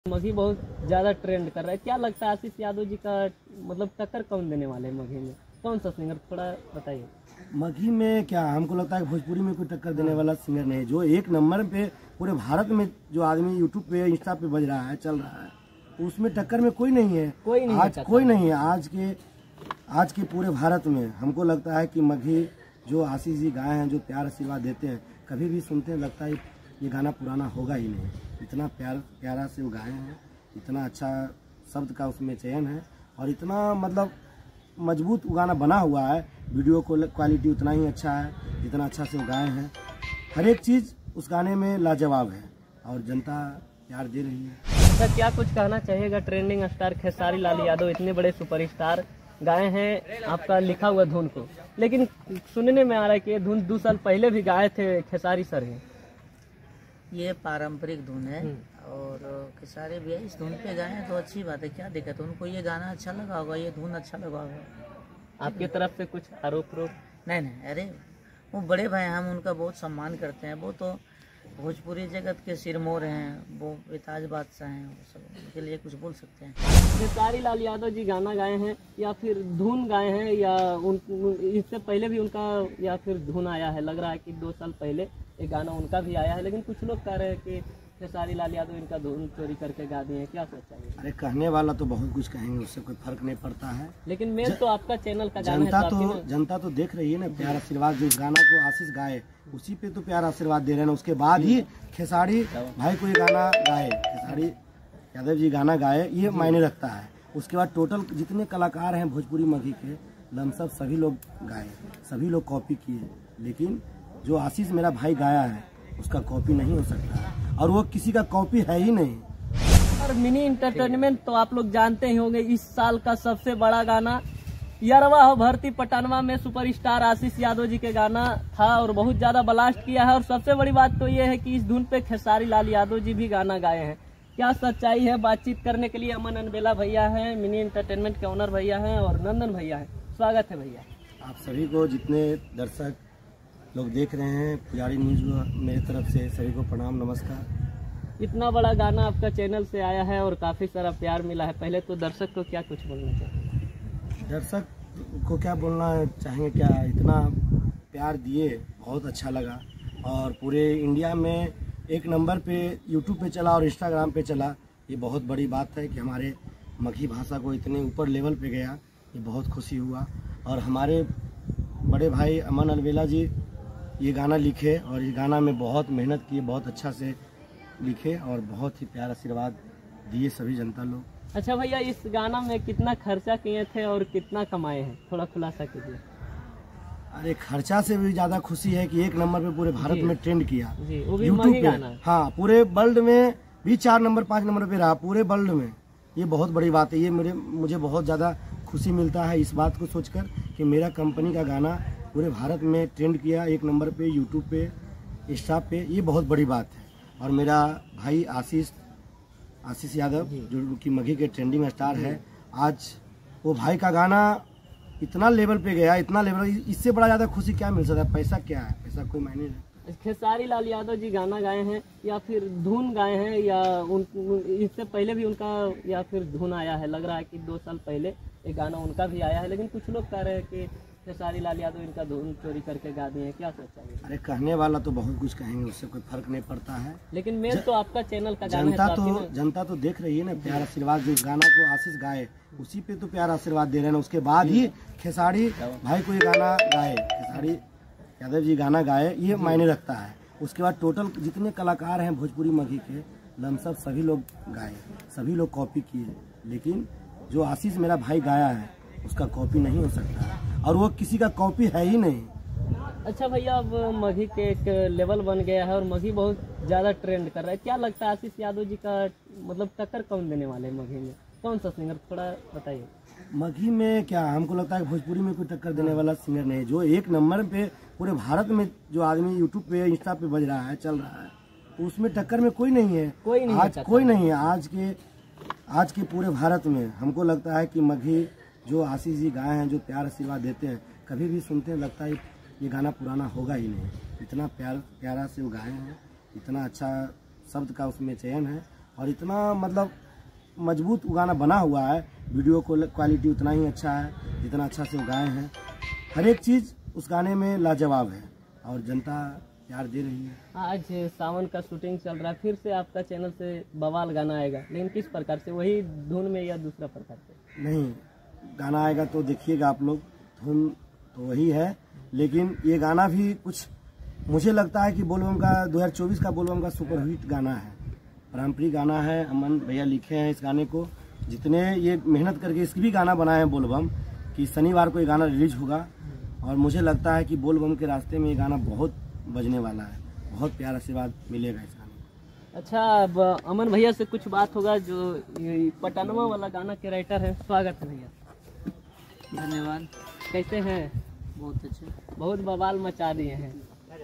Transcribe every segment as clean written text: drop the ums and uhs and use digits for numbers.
मघी बहुत ज़्यादा ट्रेंड कर रहा है, क्या लगता है आशीष यादव जी का मतलब टक्कर कौन देने वाले हैं मघी में? कौन सा सिंगर, थोड़ा बताइए। मघी में क्या हमको लगता है भोजपुरी में कोई टक्कर देने वाला सिंगर नहीं है। जो एक नंबर पे पूरे भारत में जो आदमी यूट्यूब पे इंस्टा पे बज रहा है, चल रहा है, तो उसमें टक्कर में कोई नहीं है। कोई नहीं आज कोई नहीं है। आज के पूरे भारत में हमको लगता है कि मघी जो आशीष जी गाए हैं, जो प्यार आशीर्वाद देते हैं, कभी भी सुनते हैं लगता है ये गाना पुराना होगा ही नहीं। इतना प्यारा से वो गाए हैं, इतना अच्छा शब्द का उसमें चयन है और इतना मतलब मजबूत वो गाना बना हुआ है। वीडियो क्वालिटी उतना ही अच्छा है जितना अच्छा से वो गाए हैं। हर एक चीज़ उस गाने में लाजवाब है और जनता प्यार दे रही है। अच्छा, क्या कुछ कहना चाहिएगा ट्रेंडिंग स्टार खेसारी लाल यादव, इतने बड़े सुपरस्टार गाए हैं आपका लिखा हुआ धुन को, लेकिन सुनने में आ रहा है कि ये धुन 2 साल पहले भी गाए थे खेसारी सर हैं। ये पारंपरिक धुन है और खेसारी भैया इस धुन पे गाए हैं तो अच्छी बात है, क्या दिक्कत है? उनको ये गाना अच्छा लगा होगा, ये धुन अच्छा लगा होगा। आपकी तरफ से कुछ आरोप रोप? नहीं, अरे वो बड़े भाई, हम उनका बहुत सम्मान करते हैं। वो तो भोजपुरी जगत के सिरमौर हैं, वो बेताज बादशाह हैं, वो सब उनके लिए कुछ बोल सकते हैं। खेसारी लाल यादव जी गाना गाए हैं या फिर धुन गाए हैं, या इससे पहले भी उनका या फिर धुन आया है? लग रहा है कि 2 साल पहले एक गाना उनका भी आया है, लेकिन कुछ लोग कह रहे हैं कि खेसारी लाल यादव इनका धुन चोरी करके गा दिए हैं, क्या सोचा है? अरे कहने वाला तो बहुत कुछ कहेंगे, उससे कोई फर्क नहीं पड़ता है। लेकिन मेन तो आपका चैनल का गाना है, जनता तो देख रही है ना। प्यार आशीर्वाद जो गाना को आशीष गाए, उसी पे तो प्यार आशीर्वाद दे रहे हैं। उसके बाद ही खेसारी भाई को ये गाना गाए, खेसारी यादव जी गाना गाए, ये मायने रखता है। उसके बाद टोटल जितने कलाकार हैं भोजपुरी मघी के लमसम सभी लोग गाए, सभी लोग कॉपी किए, लेकिन जो आशीष मेरा भाई गाया है उसका कॉपी नहीं हो सकता और वो किसी का कॉपी है ही नहीं। और मिनी एंटरटेनमेंट तो आप लोग जानते ही होंगे, इस साल का सबसे बड़ा गाना यरवा हो भर्ती पटानवा में सुपरस्टार आशीष यादव जी के गाना था और बहुत ज्यादा ब्लास्ट किया है। और सबसे बड़ी बात तो ये है कि इस धुन पे खेसारी लाल यादव जी भी गाना गाए हैं। क्या सच्चाई है? बातचीत करने के लिए अमन अनबेला भैया हैं, मिनी एंटरटेनमेंट के ओनर भैया हैं और नंदन भैया हैं। स्वागत है भैया। आप सभी को, जितने दर्शक लोग देख रहे हैं, पुजारी न्यूज मेरी तरफ से सभी को प्रणाम, नमस्कार। इतना बड़ा गाना आपका चैनल से आया है और काफी सारा प्यार मिला है, पहले तो दर्शक को क्या कुछ बोलना चाहिए? दर्शक को क्या बोलना चाहेंगे, क्या इतना प्यार दिए, बहुत अच्छा लगा। और पूरे इंडिया में एक नंबर पे यूट्यूब पे चला और इंस्टाग्राम पे चला, ये बहुत बड़ी बात है कि हमारे मघी भाषा को इतने ऊपर लेवल पे गया, ये बहुत खुशी हुआ। और हमारे बड़े भाई अमन अलवेला जी ये गाना लिखे और इस गाना में बहुत मेहनत किए, बहुत अच्छा से लिखे और बहुत ही प्यार आशीर्वाद दिए सभी जनता लोग। अच्छा भैया, इस गाना में कितना खर्चा किए थे और कितना कमाए हैं, थोड़ा खुलासा कीजिए। अरे खर्चा से भी ज्यादा खुशी है कि एक नंबर पे पूरे भारत में ट्रेंड किया यूट्यूब पे। गाना। हाँ, पूरे वर्ल्ड में भी 4 नंबर 5 नंबर पे रहा, पूरे वर्ल्ड में। ये बहुत बड़ी बात है। ये मुझे बहुत ज्यादा खुशी मिलता है इस बात को सोचकर कि मेरा कंपनी का गाना पूरे भारत में ट्रेंड किया, 1 नंबर पे यूट्यूब पे, इंस्टा पे, ये बहुत बड़ी बात है। और मेरा भाई आशीष यादव जो कि मघी के ट्रेंडिंग स्टार है, आज वो भाई का गाना इतना लेवल पे गया, इतना लेवल, इससे बड़ा ज़्यादा खुशी क्या मिल सकता है? पैसा क्या है? पैसा कोई मायने नहीं। खेसारी लाल यादव जी गाना गाए हैं या फिर धुन गाए हैं, या इससे पहले भी उनका या फिर धुन आया है? लग रहा है कि 2 साल पहले एक गाना उनका भी आया है, लेकिन कुछ लोग कह रहे हैं कि खेसारी लाल यादव इनका धुन चोरी करके गा दिए हैं, क्या सोचा है? अरे कहने वाला तो बहुत कुछ कहेंगे, उससे कोई फर्क नहीं पड़ता है। लेकिन मेन तो आपका चैनल का गाना है, जनता तो देख रही है ना। प्यार आशीर्वाद जो गाना को आशीष गाए, उसी पे तो प्यार आशीर्वाद दे रहे हैं। उसके बाद ही खेसारी भाई को ये गाना गाए, खेसारी यादव जी गाना गाए, ये मायने रखता है। उसके बाद टोटल जितने कलाकार हैं भोजपुरी मघी के लमसम सभी लोग गाए, सभी लोग कॉपी किए, लेकिन जो आशीष मेरा भाई गाया है उसका कॉपी नहीं हो सकता और वो किसी का कॉपी है ही नहीं। अच्छा भैया, अब मघी के एक लेवल बन गया है और मघी बहुत ज्यादा ट्रेंड कर रहा है, क्या लगता है आशीष यादव जी का मतलब टक्कर कौन देने वाले हैं मघी में? कौन सा सिंगर, थोड़ा बताइए। मघी में क्या हमको लगता है भोजपुरी में कोई टक्कर देने वाला सिंगर नहीं है। जो एक नंबर पे पूरे भारत में जो आदमी यूट्यूब पे इंस्टा पे बज रहा है, चल रहा है, तो उसमें टक्कर में कोई नहीं है। कोई नहीं है। आज के पूरे भारत में हमको लगता है कि मघी जो आशीष जी गाए हैं, जो प्यार आशीर्वाद देते हैं, कभी भी सुनते हैं लगता है ये गाना पुराना होगा ही नहीं। इतना प्यारा से वो गाए हैं, इतना अच्छा शब्द का उसमें चयन है और इतना मतलब मजबूत वो गाना बना हुआ है, वीडियो क्वालिटी उतना ही अच्छा है जितना अच्छा से वो गाए हैं। हर एक चीज़ उस गाने में लाजवाब है और जनता प्यार दे रही है। आज सावन का शूटिंग चल रहा है, फिर से आपका चैनल से बवाल गाना आएगा, लेकिन किस प्रकार से, वही धुन में या दूसरा प्रकार से? नहीं, गाना आएगा तो देखिएगा आप लोग, धुन तो वही है, लेकिन ये गाना भी कुछ मुझे लगता है कि बोलबम का 2024 का बोलबम का सुपरहिट गाना है, पारंपरिक गाना है। अमन भैया लिखे हैं इस गाने को, जितने ये मेहनत करके इसकी भी गाना बनाए हैं बोलबम, कि शनिवार को ये गाना रिलीज होगा और मुझे लगता है कि बोलबम के रास्ते में ये गाना बहुत बजने वाला है, बहुत प्यार आशीर्वाद मिलेगा इस गाने को। अच्छा, अब अमन भैया से कुछ बात होगा, जो ये पटनवा वाला गाना के राइटर हैं। स्वागत है भैया। धन्यवाद। कैसे हैं? बहुत अच्छे। बहुत बवाल मचा दिए हैं।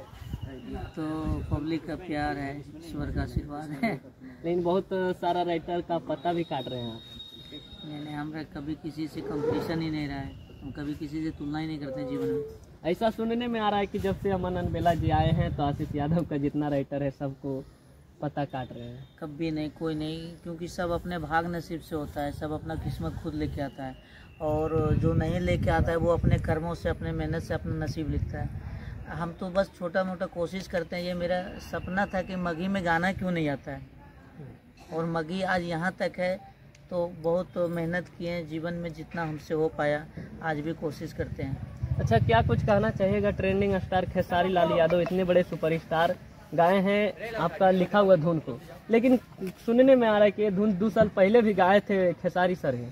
तो पब्लिक का प्यार है, ईश्वर का आशीर्वाद है। लेकिन बहुत सारा राइटर का पता भी काट रहे हैं आप। नहीं, हमारा कभी किसी से कंपटीशन ही नहीं रहा है, हम कभी किसी से तुलना ही नहीं करते जीवन में। ऐसा सुनने में आ रहा है कि जब से अमन अनबेला जी आए हैं तो आशीष यादव का जितना राइटर है सबको पता काट रहे हैं। कभी नहीं, कोई नहीं, क्योंकि सब अपने भाग नसीब से होता है, सब अपना किस्मत खुद लेके आता है, और जो नहीं लेके आता है वो अपने कर्मों से, अपने मेहनत से अपना नसीब लिखता है। हम तो बस छोटा मोटा कोशिश करते हैं। ये मेरा सपना था कि मगही में गाना क्यों नहीं आता है, और मगही आज यहाँ तक है, तो बहुत मेहनत किए हैं जीवन में, जितना हमसे हो पाया आज भी कोशिश करते हैं। अच्छा, क्या कुछ कहना चाहिएगा? ट्रेंडिंग स्टार खेसारी लाल यादव इतने बड़े सुपरस्टार गाए हैं आपका लिखा हुआ धुन को, लेकिन सुनने में आ रहा है कि ये धुन 2 साल पहले भी गाए थे खेसारी सर ही।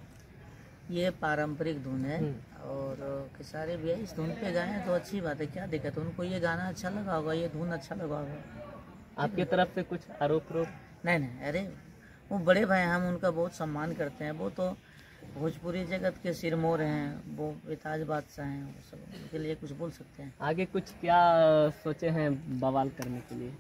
ये पारंपरिक धुन है और खेसारी भी इस धुन पे गाए हैं तो अच्छी बात है, क्या दिक्कत है? उनको ये गाना अच्छा लगा होगा, ये धुन अच्छा लगा होगा। आपकी तरफ से कुछ आरोप? नहीं, अरे वो बड़े भाई, हम उनका बहुत सम्मान करते हैं। वो तो भोजपुरी जगत के सिरमौर हैं, वो बेताज बादशाह हैं, वो सब उनके लिए कुछ बोल सकते हैं। आगे कुछ क्या सोचे हैं बवाल करने के लिए?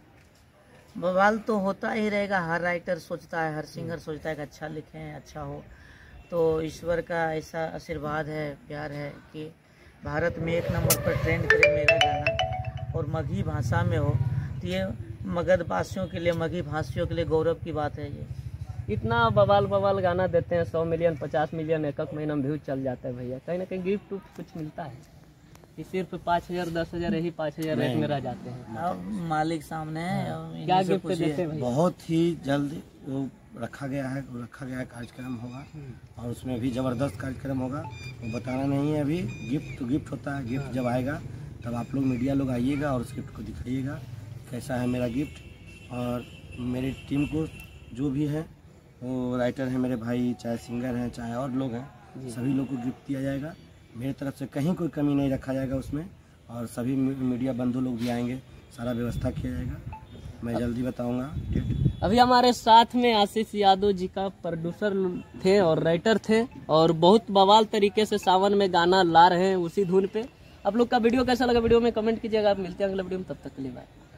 बवाल तो होता ही रहेगा, हर राइटर सोचता है, हर सिंगर सोचता है कि अच्छा लिखें, अच्छा हो। तो ईश्वर का ऐसा आशीर्वाद है, प्यार है कि भारत में 1 नंबर पर ट्रेंड करे मेरा गाना, और मगही भाषा में हो, तो ये मगध वासियों के लिए, मगही भाषियों के लिए गौरव की बात है। ये इतना बवाल गाना देते हैं, 100 मिलियन 50 मिलियन एक महीना में व्यूज चल जाता है भैया, कहीं ना कहीं गिफ्ट कुछ मिलता है कि सिर्फ 5000 10,000 यही 5000 रेट में रह जाते हैं? अब मालिक सामने है, क्या गिफ्ट देते हैं भैया? बहुत ही जल्द वो रखा गया है कार्यक्रम होगा, और उसमें भी ज़बरदस्त कार्यक्रम होगा, वो बताना नहीं है अभी। गिफ्ट तो गिफ्ट होता है, गिफ्ट जब आएगा तब आप लोग मीडिया लोग आइएगा और उस गिफ्ट को दिखाइएगा कैसा है मेरा गिफ्ट। और मेरी टीम को जो भी है, वो राइटर हैं मेरे भाई, चाहे सिंगर हैं चाहे और लोग हैं, सभी लोग को गिफ्ट दिया जाएगा। मेरी तरफ से कहीं कोई कमी नहीं रखा जाएगा उसमें, और सभी मीडिया बंधु लोग भी आएंगे, सारा व्यवस्था किया जाएगा। मैं जल्दी बताऊंगा। अभी हमारे साथ में आशीष यादव जी का प्रोड्यूसर थे और राइटर थे, और बहुत बवाल तरीके से सावन में गाना ला रहे हैं उसी धुन पे। आप लोग का वीडियो कैसा लगा वीडियो में कमेंट कीजिएगा। आप मिलते हैं अगले वीडियो में, तब तक के लिए बाय।